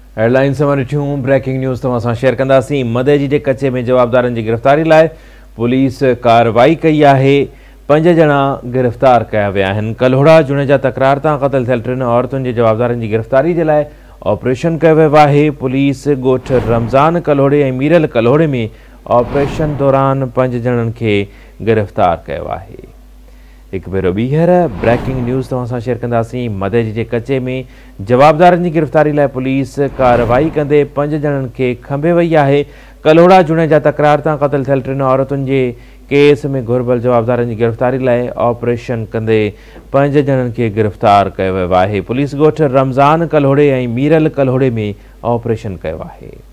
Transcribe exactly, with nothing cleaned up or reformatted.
Headline सां ॾिठियूं breaking news तव्हां सां शेयर कंदासीं। मदेजी जे कचे में जवाबदारनि जी गिरफ़्तारी लाइ पुलिस कार्रवाई कई आहे। पंज ॼणा गिरफ़्तार कया विया आहिनि। कल्होड़ा जुनेजा तकरार तां क़तल थियल टिनि औरतुनि जे जवाबदारनि जी गिरफ़्तारी जे लाइ ऑपरेशन कयो वियो आहे। पुलिस ॻोठ रमज़ान कल्होड़े ऐं मीरल कल्होड़े में ऑपरेशन दौरान पंज ॼणनि खे गिरफ़्तार कयो आहे। एक भेरो ॿीहर ब्रेकिंग न्यूज़ तव्हां सां शेयर कंदासीं। मदेजी जे कचे में जवाबदारनि जी गिरफ़्तारी लाइ पुलिस कार्रवाई कंदे पंज ॼणनि खे खंभे वई आहे। कल्होड़ा जुनेजा तकरार तां क़तल थियल टिनि औरतुनि जे केस में घुर्बल जवाबदारनि जी गिरफ़्तारी लाइ ऑपरेशन कंदे पंज ॼणनि खे गिरफ़्तार कयो वियो आहे। पुलिस ॻोठ रमज़ान कल्होड़े ऐं मीरल कल्होड़े में ऑपरेशन कयो आहे।